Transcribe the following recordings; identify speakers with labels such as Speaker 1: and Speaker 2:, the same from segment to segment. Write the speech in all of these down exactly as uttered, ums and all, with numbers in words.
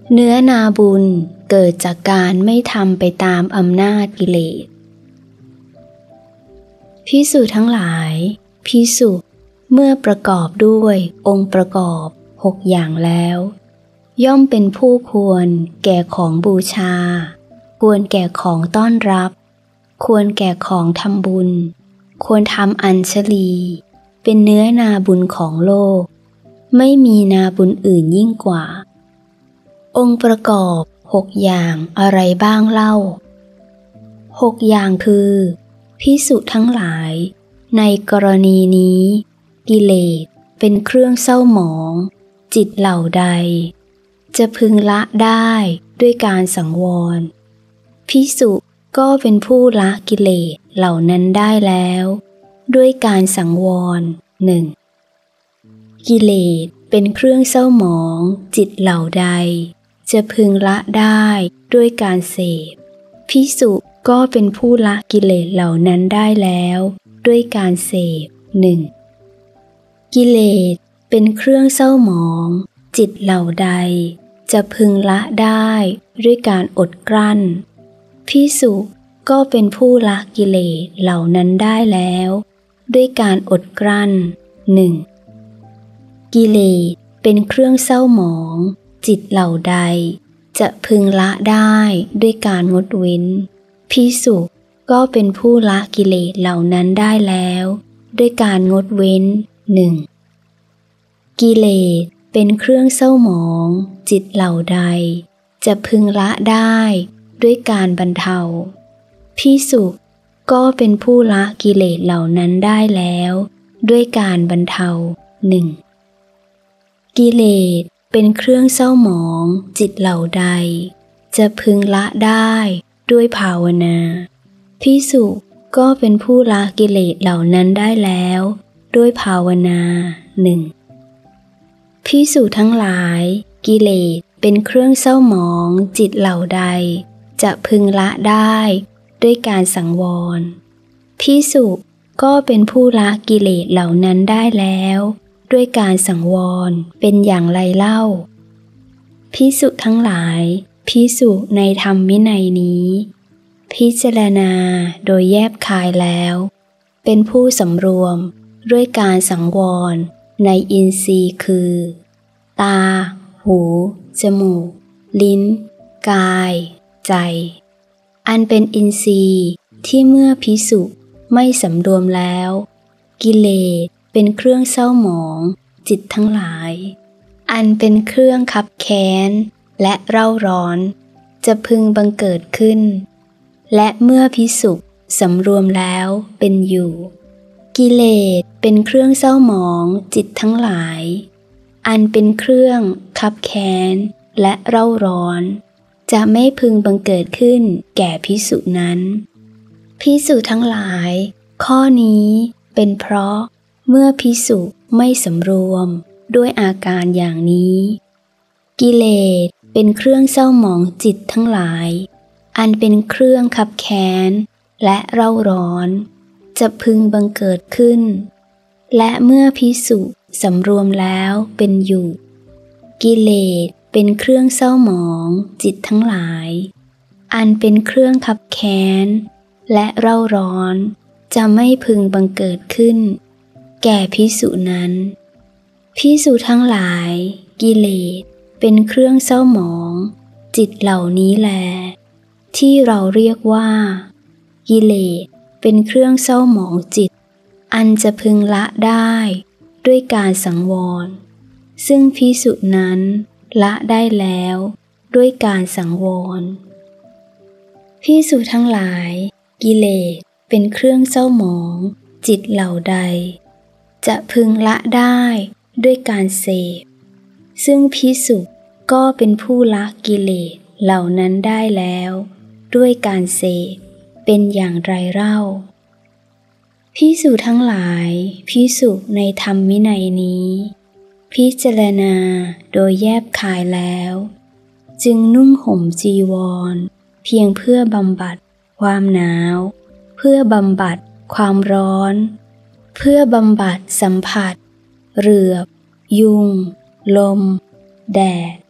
Speaker 1: เนื้อนาบุญเกิดจากการไม่ทำไปตามอำนาจกิเลสภิกษุทั้งหลายภิกษุเมื่อประกอบด้วยองค์ประกอบหกอย่างแล้วย่อมเป็นผู้ควรแก่ของบูชาควรแก่ของต้อนรับควรแก่ของทำบุญควรทำอัญชลีเป็นเนื้อนาบุญของโลกไม่มีนาบุญอื่นยิ่งกว่าองค์ประกอบหกอย่างอะไรบ้างเล่าหกอย่างคือภิกษุทั้งหลายในกรณีนี้กิเลสเป็นเครื่องเศร้าหมองจิตเหล่าใดจะพึงละได้ด้วยการสังวรภิกษุก็เป็นผู้ละกิเลสเหล่านั้นได้แล้วด้วยการสังวรหนึ่งกิเลสเป็นเครื่องเศร้าหมองจิตเหล่าใดจะพึงละได้ด้วยการเสพภิกษุก็เป็นผู้ละกิเลสเหล่านั้นได้แล้วด้วยการเสพหนึ่งกิเลสเป็นเครื่องเศร้าหมองจิตเหล่าใดจะพึงละได้ด้วยการอดกลั้นภิกษุก็เป็นผู้ละกิเลสเหล่านั้นได้แล้วด้วยการอดกลั้นหนึ่งกิเลสเป็นเครื่องเศร้าหมองจิตเหล่าใดจะพึงละได้ด้วยการงดเว้นภิกษุก็เป็นผู้ละกิเลสเหล่านั้นได้แล้วด้วยการงดเว้นหนึ่งกิเลสเป็นเครื่องเศร้าหมองจิตเหล่าใดจะพึงละได้ด้วยการบรรเทาภิกษุก็เป็นผู้ละกิเลสเหล่านั้นได้แล้วด้วยการบรรเทาหนึ่งกิเลสเป็นเครื่องเศร้าหมองจิตเหล่าใดจะพึงละได้ด้วยภาวนาภิกษุก็เป็นผู้ละกิเลสเหล่านั้นได้แล้วด้วยภาวนาหนึ่งภิกษุทั้งหลายกิเลสเป็นเครื่องเศร้าหมองจิตเหล่าใดจะพึงละได้ด้วยการสังวรภิกษุก็เป็นผู้ละกิเลสเหล่านั้นได้แล้วด้วยการสังวรเป็นอย่างไรเล่าภิกษุทั้งหลายภิกษุในธรรมวินัยนี้พิจารณาโดยแยบคายแล้วเป็นผู้สำรวมด้วยการสังวรในอินทรีย์คือตาหูจมูกลิ้นกายใจอันเป็นอินทรีย์ที่เมื่อภิกษุไม่สำรวมแล้วกิเลสเป็นเครื่องเศร้าหมองจิตทั้งหลายอันเป็นเครื่องคับแค้นและเร่าร้อนจะพึงบังเกิดขึ้นและเมื่อภิกษุสำรวมแล้วเป็นอยู่กิเลสเป็นเครื่องเศร้าหมองจิตทั้งหลายอันเป็นเครื่องคับแค้นและเร่าร้อนจะไม่พึงบังเกิดขึ้นแก่ภิกษุนั้นภิกษุทั้งหลายข้อนี้เป็นเพราะเมื่อภิกษุไม่สำรวมด้วยอาการอย่างนี้กิเลสเป็นเครื่องเศร้าหมองจิตทั้งหลายอันเป็นเครื่องคับแค้นและเร่าร้อนจะพึงบังเกิดขึ้นและเมื่อภิกษุสำรวมแล้วเป็นอยู่กิเลสเป็นเครื่องเศร้าหมองจิตทั้งหลายอันเป็นเครื่องคับแค้นและเร่าร้อนจะไม่พึงบังเกิดขึ้นแก่ภิกษุนั้นภิกษุทั้งหลายกิเลสเป็นเครื่องเศร้าหมองจิตเหล่านี้แลที่เราเรียกว่ากิเลสเป็นเครื่องเศร้าหมองจิตอันจะพึงละได้ด้วยการสังวรซึ่งภิกษุนั้นละได้แล้วด้วยการสังวรภิกษุทั้งหลายกิเลสเป็นเครื่องเศร้าหมองจิตเหล่าใดจะพึงละได้ด้วยการเสพซึ่งภิกษุก็เป็นผู้ละกิเลสเหล่านั้นได้แล้วด้วยการเสพเป็นอย่างไรเล่าภิกษุทั้งหลายภิกษุในธรรมวินัยนี้พิจารณาโดยแยบคายแล้วจึงนุ่งห่มจีวรเพียงเพื่อบำบัดความหนาวเพื่อบำบัดความร้อนเพื่อบำบัดสัมผัสเหลือบยุงลมแดด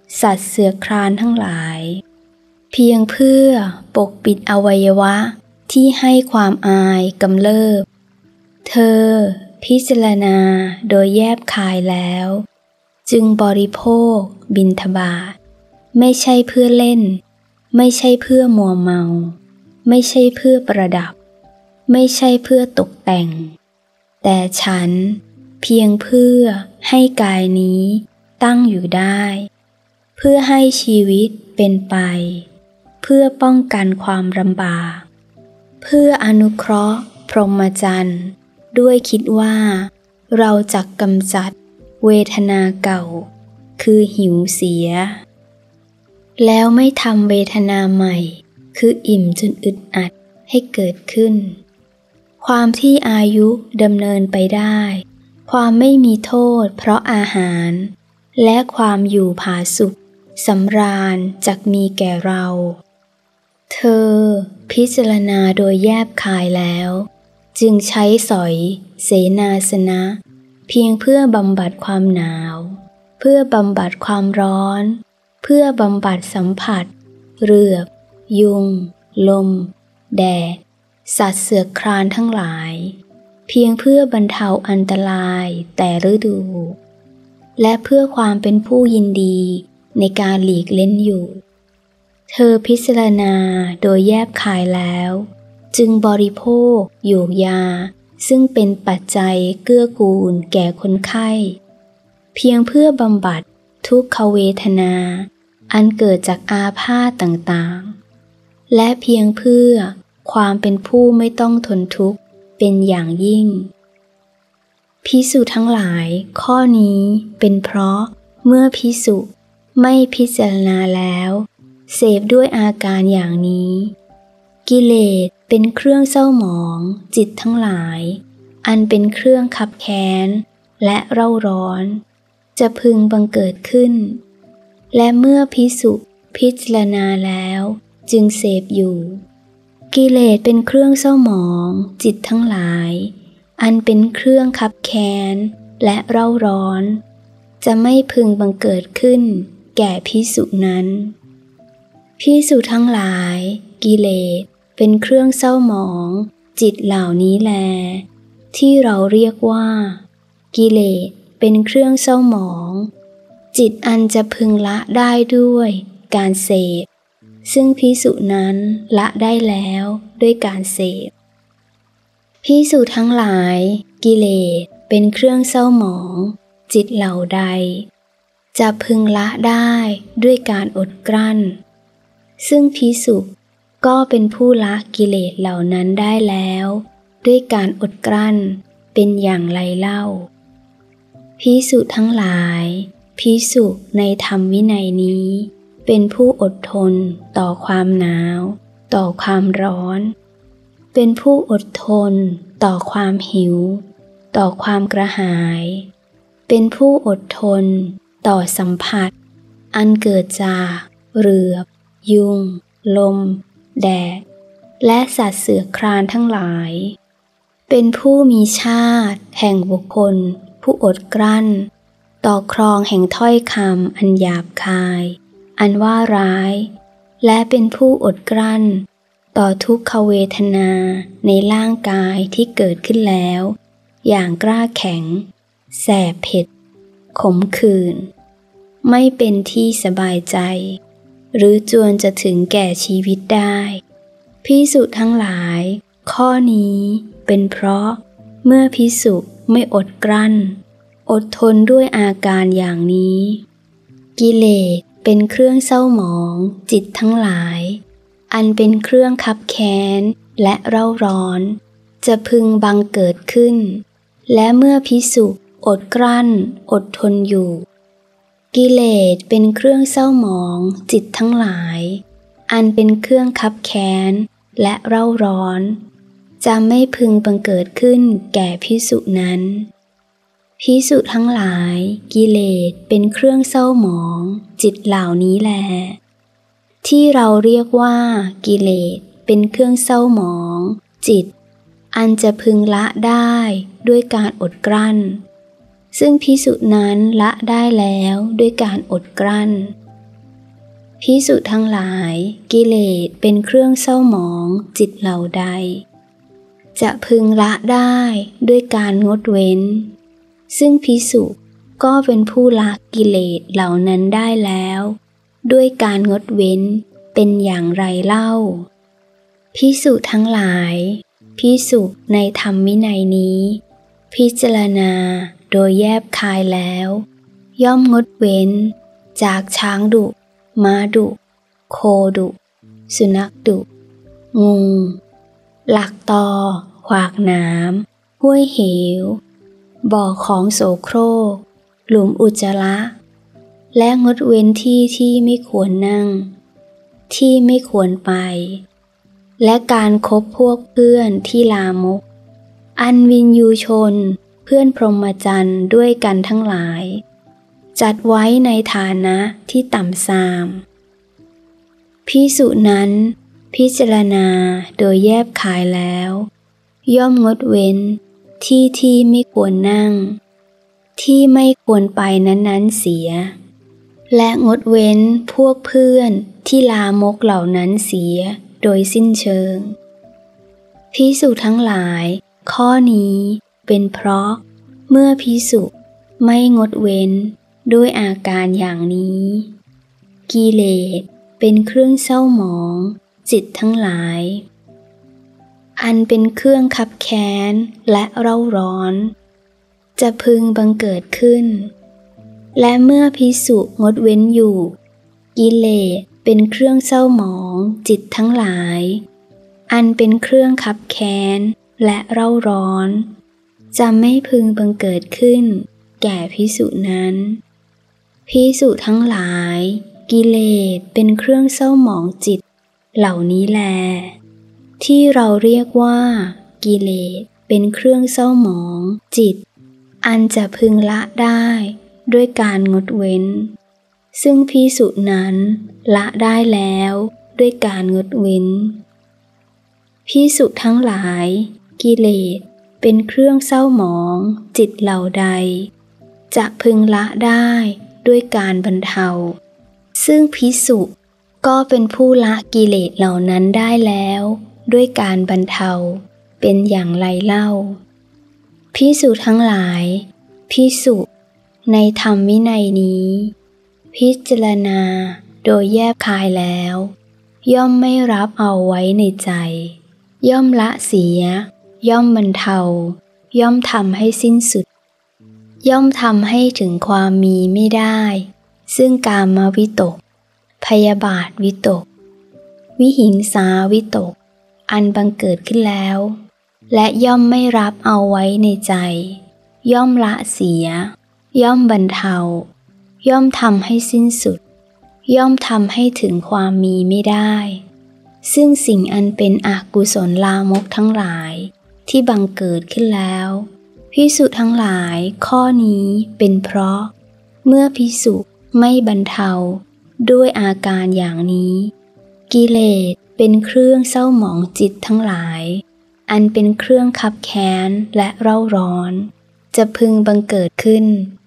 Speaker 1: สัตว์เสือคลานทั้งหลายเพียงเพื่อปกปิดอวัยวะที่ให้ความอายกำเริบเธอพิจารณาโดยแยบคายแล้วจึงบริโภคบิณฑบาตไม่ใช่เพื่อเล่นไม่ใช่เพื่อมัวเมาไม่ใช่เพื่อประดับไม่ใช่เพื่อตกแต่งแต่ฉันเพียงเพื่อให้กายนี้ตั้งอยู่ได้เพื่อให้ชีวิตเป็นไปเพื่อป้องกันความลำบากเพื่ออนุเคราะห์พรหมจรรย์ด้วยคิดว่าเราจักกำจัดเวทนาเก่าคือหิวเสียแล้วไม่ทำเวทนาใหม่คืออิ่มจนอึดอัดให้เกิดขึ้นความที่อายุดำเนินไปได้ความไม่มีโทษเพราะอาหารและความอยู่ผาสุกสำราญจักมีแก่เราเธอพิจารณาโดยแยบคายแล้วจึงใช้สอยเสนาสนะเพียงเพื่อบำบัดความหนาวเพื่อบำบัดความร้อนเพื่อบำบัดสัมผัสเหลือบยุงลมแดดสัตว์เสือคลานทั้งหลายเพียงเพื่อบรรเทาอันตรายแต่ฤดูและเพื่อความเป็นผู้ยินดีในการหลีกเล่นอยู่เธอพิจารณาโดยแยบคายแล้วจึงบริโภคโยกยาซึ่งเป็นปัจจัยเกื้อกูลแก่คนไข้เพียงเพื่อบำบัดทุกขเวทนาอันเกิดจากอาพาธต่างๆและเพียงเพื่อความเป็นผู้ไม่ต้องทนทุกข์เป็นอย่างยิ่งภิกษุทั้งหลายข้อนี้เป็นเพราะเมื่อภิกษุไม่พิจารณาแล้วเสพด้วยอาการอย่างนี้กิเลสเป็นเครื่องเศร้าหมองจิตทั้งหลายอันเป็นเครื่องคับแค้นและเร่าร้อนจะพึงบังเกิดขึ้นและเมื่อภิกษุพิจารณาแล้วจึงเสพอยู่กิเลสเป็นเครื่องเศร้าหมองจิตทั้งหลายอันเป็นเครื่องคับแค้นและเร่าร้อนจะไม่พึงบังเกิดขึ้นแก่ภิกษุนั้นภิกษุทั้งหลายกิเลสเป็นเครื่องเศร้าหมองจิตเหล่านี้แลที่เราเรียกว่ากิเลสเป็นเครื่องเศร้าหมองจิตอันจะพึงละได้ด้วยการเสพซึ่งภิกษุนั้นละได้แล้วด้วยการเสพภิกษุทั้งหลายกิเลสเป็นเครื่องเศร้าหมองจิตเหล่าใดจะพึงละได้ด้วยการอดกลั้นซึ่งภิกษุก็เป็นผู้ละกิเลสเหล่านั้นได้แล้วด้วยการอดกลั้นเป็นอย่างไรเล่าภิกษุทั้งหลายภิกษุในธรรมวินัยนี้เป็นผู้อดทนต่อความหนาวต่อความร้อนเป็นผู้อดทนต่อความหิวต่อความกระหายเป็นผู้อดทนต่อสัมผัสอันเกิดจากเหลือบยุงลมแดดและสัตว์เสือคลานทั้งหลายเป็นผู้มีชาติแห่งบุคคลผู้อดกลั้นต่อครองแห่งถ้อยคำอันหยาบคายอันว่าร้ายและเป็นผู้อดกลั้นต่อทุกขเวทนาในร่างกายที่เกิดขึ้นแล้วอย่างกล้าแข็งแสบเผ็ดขมขื่นไม่เป็นที่สบายใจหรือจวนจะถึงแก่ชีวิตได้ภิกษุทั้งหลายข้อนี้เป็นเพราะเมื่อภิกษุไม่อดกลั้นอดทนด้วยอาการอย่างนี้กิเลสเป็นเครื่องเศร้าหมองจิตทั้งหลายอันเป็นเครื่องคับแค้นและเร่าร้อนจะพึงบังเกิดขึ้นและเมื่อภิกษุอดกลั้นอดทนอยู่กิเลสเป็นเครื่องเศร้าหมองจิตทั้งหลายอันเป็นเครื่องคับแค้นและเร่าร้อนจะไม่พึงบังเกิดขึ้นแก่ภิกษุนั้นภิกษุทั้งหลายกิเลสเป็นเครื่องเศร้าหมองจิตเหล่านี้แลที่เราเรียกว่ากิเลสเป็นเครื่องเศร้าหมองจิตอันจะพึงละได้ด้วยการอดกลั้นซึ่งภิกษุนั้นละได้แล้วด้วยการอดกลั้นภิกษุทั้งหลายกิเลสเป็นเครื่องเศร้าหมองจิตเหล่าใดจะพึงละได้ด้วยการงดเว้นซึ่งภิกษุก็เป็นผู้ละกิเลสเหล่านั้นได้แล้วด้วยการงดเว้นเป็นอย่างไรเล่าภิกษุทั้งหลายภิกษุในธรรมวินัยนี้พิจารณาโดยแยบคายแล้วย่อมงดเว้นจากช้างดุม้าดุโคดุสุนัขดุงูหลักตอขวากหนามห้วยเหวบ่อของโสโครกหลุมอุจจาระและงดเว้นที่ที่ไม่ควรนั่งที่ไม่ควรไปและการคบพวกเพื่อนที่ลามกอันวินยูชนเพื่อนพรหมจรรย์ด้วยกันทั้งหลายจัดไว้ในฐานะที่ต่ำทรามภิกษุนั้นพิจารณาโดยแยบคายแล้วย่อมงดเว้นที่ที่ไม่ควรนั่งที่ไม่ควรไปนั้นๆเสียและงดเว้นพวกเพื่อนที่ลามกเหล่านั้นเสียโดยสิ้นเชิงภิกษุทั้งหลายข้อนี้เป็นเพราะเมื่อภิกษุไม่งดเว้นด้วยอาการอย่างนี้กิเลสเป็นเครื่องเศร้าหมองจิตทั้งหลายอันเป็นเครื่องคับแค้นและเร่าร้อนจะพึงบังเกิดขึ้นและเมื่อภิกษุงดเว้นอยู่กิเลสเป็นเครื่องเศร้าหมองจิตทั้งหลายอันเป็นเครื่องคับแค้นและเร่าร้อนจะไม่พึงบังเกิดขึ้นแก่ภิกษุนั้นภิกษุทั้งหลายกิเลสเป็นเครื่องเศร้าหมองจิตเหล่านี้แลที่เราเรียกว่ากิเลสเป็นเครื่องเศร้าหมองจิตอันจะพึงละได้ด้วยการงดเว้นซึ่งภิกษุนั้นละได้แล้วด้วยการงดเว้นภิกษุทั้งหลายกิเลสเป็นเครื่องเศร้าหมองจิตเหล่าใดจะพึงละได้ด้วยการบรรเทาซึ่งภิกษุก็เป็นผู้ละกิเลสเหล่านั้นได้แล้วด้วยการบรรเทาเป็นอย่างไรเล่าภิกษุทั้งหลายภิกษุในธรรมวินัยนี้พิจารณาโดยแยบคายแล้วย่อมไม่รับเอาไว้ในใจย่อมละเสียย่อมบรรเทาย่อมทำให้สิ้นสุดย่อมทำให้ถึงความมีไม่ได้ซึ่งกามวิตกพยาบาทวิตกวิหิงสาวิตกอันบังเกิดขึ้นแล้วและย่อมไม่รับเอาไว้ในใจย่อมละเสียย่อมบรรเทาย่อมทำให้สิ้นสุดย่อมทำให้ถึงความมีไม่ได้ซึ่งสิ่งอันเป็นอกุศลลามกทั้งหลายที่บังเกิดขึ้นแล้วภิกษุทั้งหลายข้อนี้เป็นเพราะเมื่อภิกษุไม่บรรเทาด้วยอาการอย่างนี้กิเลสเป็นเครื่องเศร้าหมองจิตทั้งหลายอันเป็นเครื่องคับแค้นและเร่าร้อนจะพึงบังเกิดขึ้น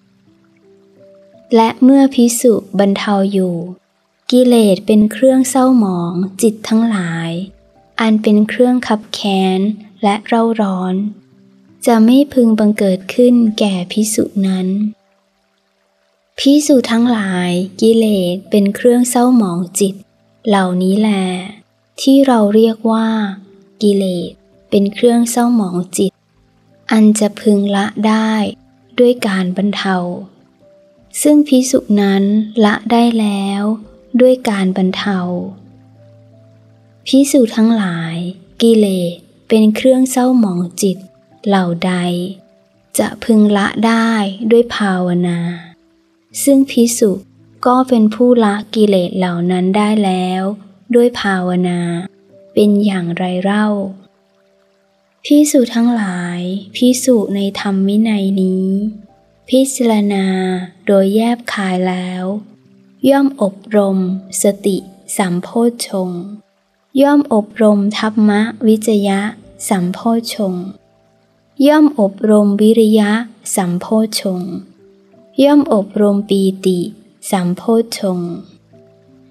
Speaker 1: และเมื่อภิกษุบรรเทาอยู่กิเลสเป็นเครื่องเศร้าหมองจิตทั้งหลายอันเป็นเครื่องคับแค้นและเร่าร้อนจะไม่พึงบังเกิดขึ้นแก่ภิกษุนั้นภิกษุทั้งหลายกิเลสเป็นเครื่องเศร้าหมองจิตเหล่านี้แลที่เราเรียกว่ากิเลสเป็นเครื่องเศร้าหมองจิตอันจะพึงละได้ด้วยการบรรเทาซึ่งภิกษุนั้นละได้แล้วด้วยการบรรเทาภิกษุทั้งหลายกิเลสเป็นเครื่องเศร้าหมองจิตเหล่าใดจะพึงละได้ด้วยภาวนาซึ่งภิกษุก็เป็นผู้ละกิเลสเหล่านั้นได้แล้วด้วยภาวนาเป็นอย่างไรเล่าภิกษุทั้งหลายภิกษุในธรรมวินัยนี้พิจารณาโดยแยบคายแล้วย่อมอบรมสติสัมโพชฌงค์ย่อมอบรมธัมมวิจยะสัมโพชฌงค์ย่อมอบรมวิริยะสัมโพชฌงค์ย่อมอบรมปีติสัมโพชฌงค์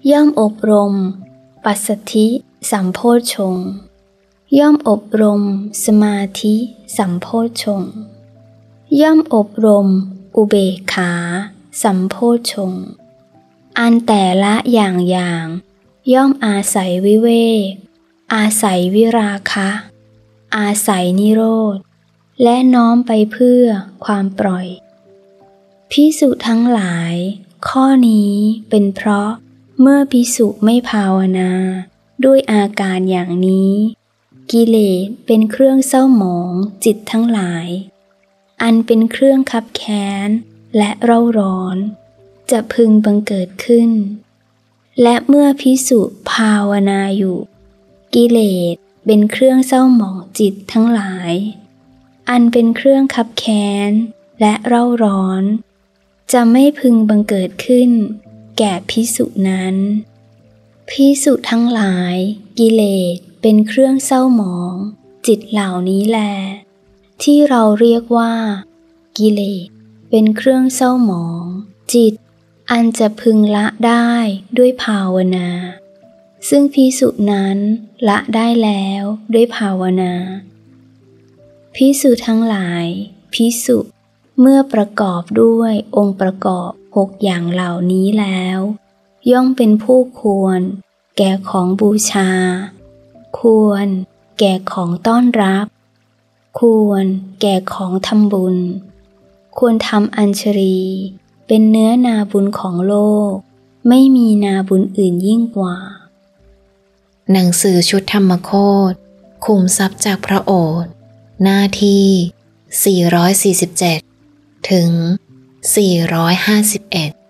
Speaker 1: ย่อมอบรมปัสสัทธิสัมโพชฌงค์ย่อมอบรมสมาธิสัมโพชฌงค์ย่อมอบรมอุเบกขาสัมโพชฌงค์อันแต่ละอย่างอย่างย่อมอาศัยวิเวกอาศัยวิราคะ อาศัยนิโรธและน้อมไปเพื่อความปล่อยภิกษุทั้งหลายข้อนี้เป็นเพราะเมื่อภิกษุไม่ภาวนาด้วยอาการอย่างนี้กิเลสเป็นเครื่องเศร้าหมองจิตทั้งหลายอันเป็นเครื่องคับแค้นและเร่าร้อนจะพึงบังเกิดขึ้นและเมื่อภิกษุภาวนาอยู่กิเลสเป็นเครื่องเศร้าหมองจิตทั้งหลายอันเป็นเครื่องคับแค้นและเร่าร้อนจะไม่พึงบังเกิดขึ้นแก่ภิกษุนั้นภิกษุทั้งหลายกิเลสเป็นเครื่องเศร้าหมองจิตเหล่านี้แลที่เราเรียกว่ากิเลสเป็นเครื่องเศร้าหมองจิตอันจะพึงละได้ด้วยภาวนาซึ่งภิกษุนั้นละได้แล้วด้วยภาวนาภิกษุทั้งหลายภิกษุเมื่อประกอบด้วยองค์ประกอบหกอย่างเหล่านี้แล้วย่อมเป็นผู้ควรแก่ของบูชาควรแก่ของต้อนรับควรแก่ของทำบุญควรทำอัญชลีเป็นเนื้อนาบุญของโลกไม่มีนาบุญอื่นยิ่งกว่า
Speaker 2: หนังสือชุดธรรมโคตรคุมทรัพย์จากพระโอษฐ์หน้าที่สี่ร้อยสี่สิบเจ็ดถึงสี่ร้อยห้าสิบเอ็ด